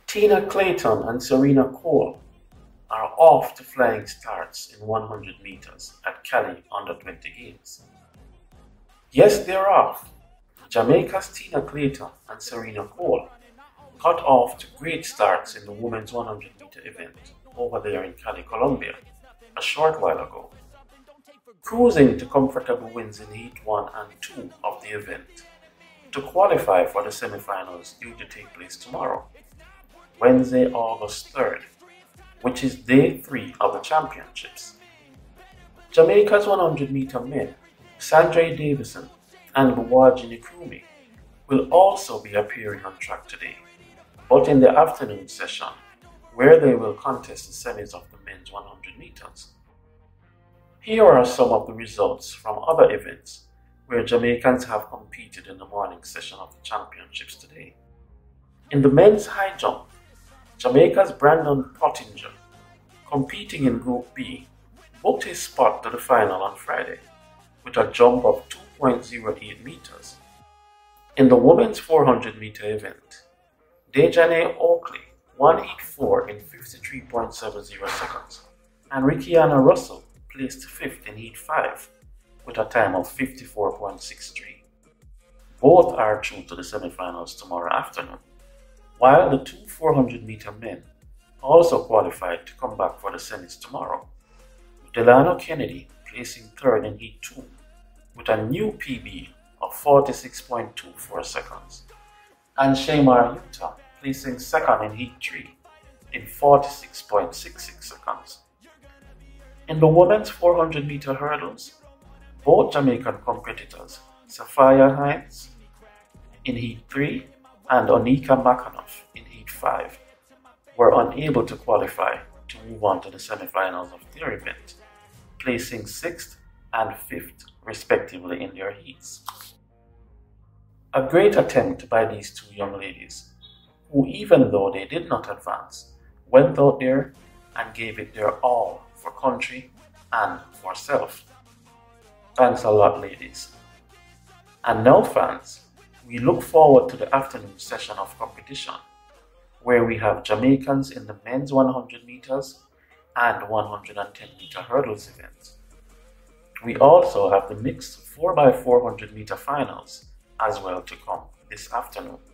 Tina Clayton and Serena Cole are off to flying starts in 100 meters at Cali Under-20 Games. Yes, they're off. Jamaica's Tina Clayton and Serena Cole got off to great starts in the women's 100-meter event over there in Cali, Colombia, a short while ago, cruising to comfortable wins in Heat 1 and 2 of the event to qualify for the semifinals due to take place tomorrow, Wednesday, August 3rd, which is day 3 of the championships. Jamaica's 100-meter men, Sandra Davison and Luwaji Nkrumah, will also be appearing on track today, but in the afternoon session, where they will contest the semis of the men's 100 meters. Here are some of the results from other events where Jamaicans have competed in the morning session of the championships today. In the men's high jump, Jamaica's Brandon Pottinger, competing in Group B, booked his spot to the final on Friday with a jump of 2.08 meters. In the women's 400-meter event, Dejanae Oakley won Heat 4 in 53.70 seconds, and Rickiana Russell placed 5th in Heat 5 with a time of 54.63. Both are through to the semifinals tomorrow afternoon, while the two 400-meter men also qualified to come back for the semis tomorrow, with Delano Kennedy placing 3rd in Heat 2 with a new PB of 46.24 seconds, and Shaymar Utah placing 2nd in Heat 3 in 46.66 seconds. In the women's 400-meter hurdles, both Jamaican competitors, Sophia Hines in Heat 3 and Onika Makanoff in Heat 5, were unable to qualify to move on to the semifinals of their event, placing 6th and 5th respectively in their heats. A great attempt by these two young ladies, who even though they did not advance, went out there and gave it their all for country and for self. Thanks a lot, ladies. And now, fans, we look forward to the afternoon session of competition, where we have Jamaicans in the men's 100 meters and 110-meter hurdles events. We also have the mixed 4x400 meter finals as well to come this afternoon.